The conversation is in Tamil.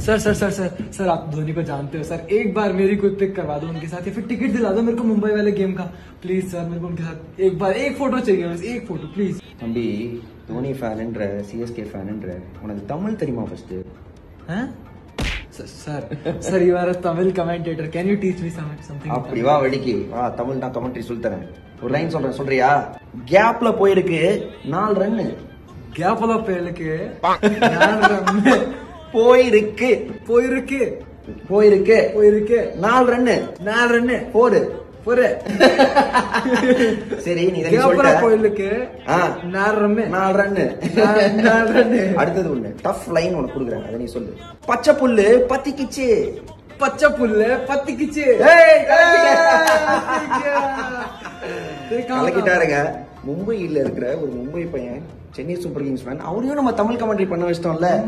Sir sir sir sir sir आप धोनी को जानते हो सर, एक बार मेरी कोई पिक करवा दो उनके साथ, या फिर टिकट दिला दो मेरे को मुंबई वाले गेम का प्लीज सर। मेरे को उनके साथ एक बार एक फोटो चाहिए, बस एक फोटो प्लीज। தம்பி தோனி ஃபேன்ன்ற சிஎஸ்கே ஃபேன்ன்ற உனக்கு தமிழ் தெரியுமா first? Sir sir you are a Tamil commentator, can you teach me something? அப்படி வா வெடிக்கு வா, தமிழ் நான் கமெண்ட்ரி சொல்லி தரேன். ஒரு லைன் சொல்றேன், சொல்றியா? கேப்ல போயிருக்கு 4 ரன். கேப்ல போயிருக்கு 4 ரன். போயிருக்கு போயிருக்கு போயிருக்கு போயிருக்கு 4 ரன். 4 ரன் போடு போரு. சரி நீ இதை கேப்ல சொல்லிட்ட. போயிருக்கு 4 ரன். 4 ரன். 4 ரன். அடுத்தது ஒண்ணு டஃப் லைன் உனக்கு கொடுக்குறேன், அதை நீ சொல்லு. பச்சை புல்லு பத்திக்கிச்சு. பச்சை புல்லு பத்திக்கிச்சு. கலக்கிட்டாருங்க. மும்பையில் இருக்கிற ஒரு மும்பை பையன், சென்னை சூப்பர் கிங்ஸ் ஃபேன், அவரையும் நம்ம தமிழ் கமெண்ட்ரி பண்ண வச்சிட்டோம்ல.